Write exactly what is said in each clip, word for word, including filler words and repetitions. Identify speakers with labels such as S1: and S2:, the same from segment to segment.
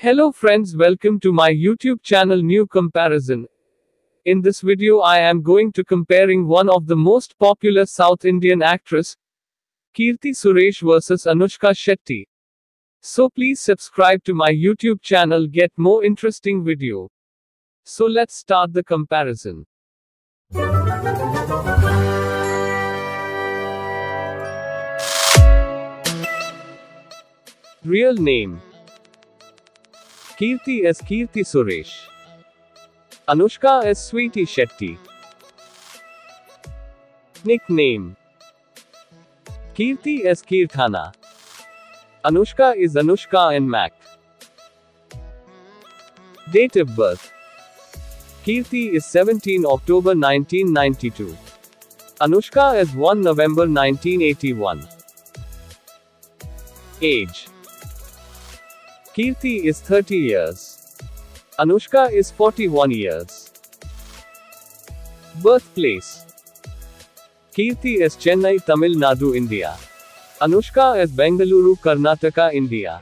S1: Hello friends, welcome to my YouTube channel New Comparison. In this video I am going to comparing one of the most popular South Indian actress, Keerthi Suresh versus Anushka Shetty. So please subscribe to my YouTube channel get more interesting video. So let's start the comparison. Real name: Keerthi as Keerthi Suresh. Anushka as Sweetie Shetty. Nickname: Keerthi as Keerthana. Anushka is Anushka and Mac. Date of birth: Keerthi is seventeenth October nineteen ninety-two. Anushka is first November nineteen eighty-one. Age: Keerthi is thirty years. Anushka is forty-one years. Birthplace: Keerthi is Chennai, Tamil Nadu, India. Anushka is Bengaluru, Karnataka, India.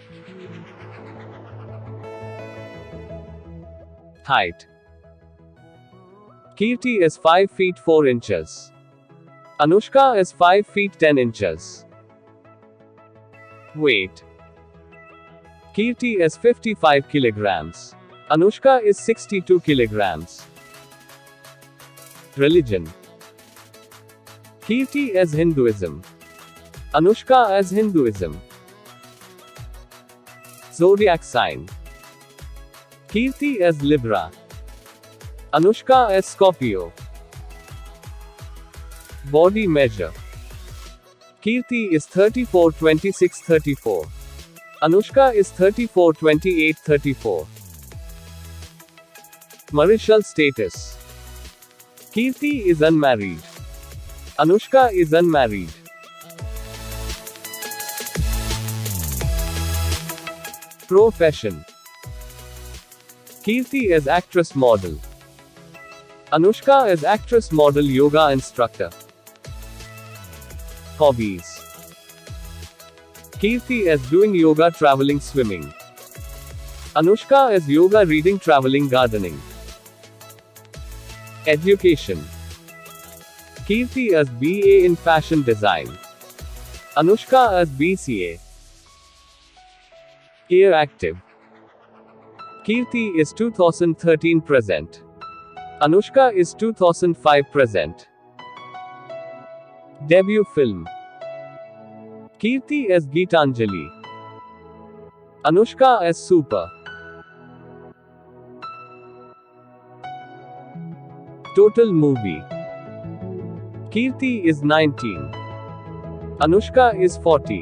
S1: Height: Keerthi is five feet four inches. Anushka is five feet ten inches. Weight: Keerthi is fifty-five kilograms. Anushka is sixty-two kilograms. Religion: Keerthi as Hinduism. Anushka as Hinduism. Zodiac sign: Keerthi as Libra. Anushka as Scorpio. Body measure: Keerthi is thirty-four twenty-six thirty-four. Anushka is thirty-four twenty-eight thirty-four. Marital status: Keerthi is unmarried. Anushka is unmarried. Profession: Keerthi is actress model. Anushka is actress model yoga instructor. Hobbies: Keerthi is doing yoga, traveling, swimming. Anushka is yoga, reading, traveling, gardening. Education: Keerthi is B A in fashion design. Anushka is B C A. Year active: Keerthi is two thousand thirteen present. Anushka is two thousand five present. Debut film: Keerthi as Geetanjali. Anushka as Super. Total movie: Keerthi is nineteen. Anushka is forty.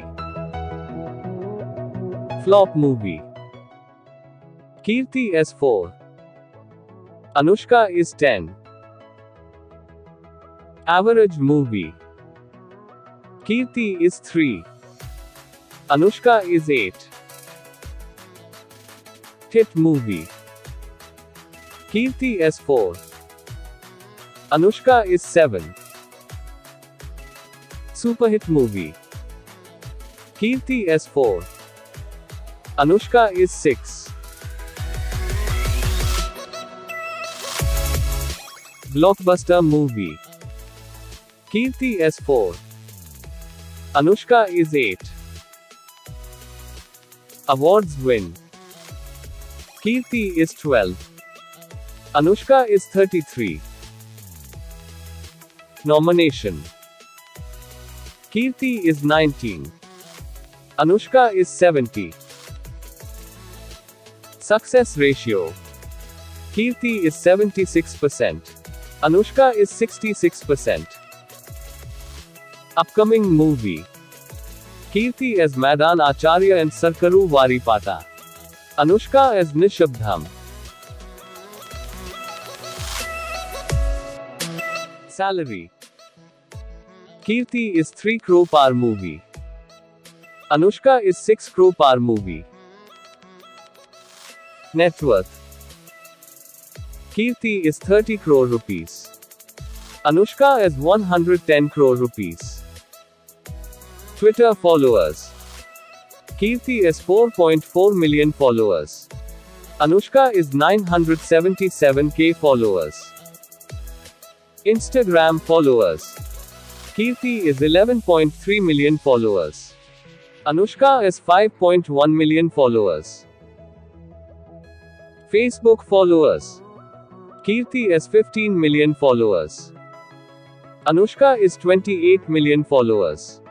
S1: Flop movie: Keerthi as four. Anushka is ten. Average movie: Keerthi is three. Anushka is eight. Hit movie: Keerthi as four. Anushka is seven. Super hit movie: Keerthi as four. Anushka is six. Blockbuster movie: Keerthi as four. Anushka is eight. Awards win: Keerthi is twelve. Anushka is thirty-three. Nomination: Keerthi is nineteen. Anushka is seventy. Success ratio: Keerthi is seventy-six percent. Anushka is sixty-six percent. Upcoming movie: Keerthi as Madan Acharya and Sarkaru Varipata. Anushka as Nishabdham. Salary: Keerthi is three crore per movie. Anushka is six crore per movie. Net worth: Keerthi is thirty crore rupees. Anushka is one hundred ten crore rupees. Twitter followers: Kirti is four point four million followers. Anushka is nine hundred seventy-seven K followers. Instagram followers. Kirti is eleven point three million followers. Anushka is five point one million followers. Facebook followers. Kirti is fifteen million followers. Anushka is twenty-eight million followers.